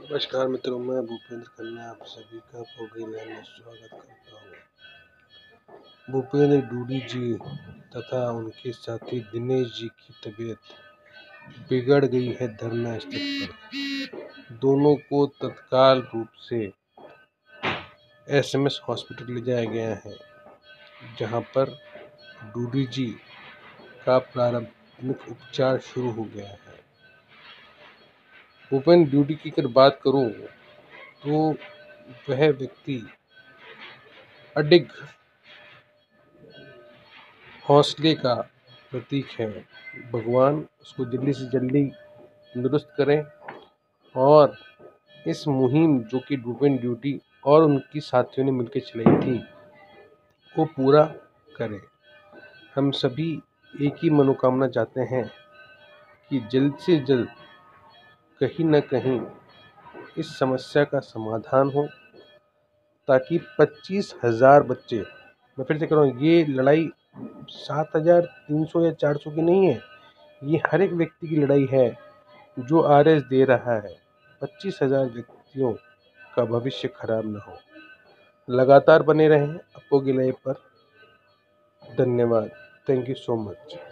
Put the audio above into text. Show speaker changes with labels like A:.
A: नमस्कार मित्रों, मैं भूपेंद्र खन्ना आप सभी का प्रोग्राम में स्वागत करता हूँ। भूपेंद्र डूडी जी तथा उनके साथी दिनेश जी की तबीयत बिगड़ गई है धरना स्थल पर। दोनों को तत्काल रूप से एसएमएस हॉस्पिटल ले जाया गया है, जहां पर डूडी जी का प्रारंभिक उपचार शुरू हो गया है। भूपेंद्र डूडी की अगर बात करूं तो वह व्यक्ति अडिग हौसले का प्रतीक है। भगवान उसको जल्दी से जल्दी तंदुरुस्त करें और इस मुहिम जो कि भूपेंद्र डूडी और उनकी साथियों ने मिलकर चलाई थी वो पूरा करें। हम सभी एक ही मनोकामना चाहते हैं कि जल्द से जल्द कहीं न कहीं इस समस्या का समाधान हो, ताकि 25,000 बच्चे, मैं फिर से कह रहा हूँ, ये लड़ाई 7,300 या 400 की नहीं है, ये हर एक व्यक्ति की लड़ाई है जो आरएस दे रहा है। 25,000 व्यक्तियों का भविष्य खराब न हो। लगातार बने रहें अप्पो की लाइव पर। धन्यवाद। Thank you so much.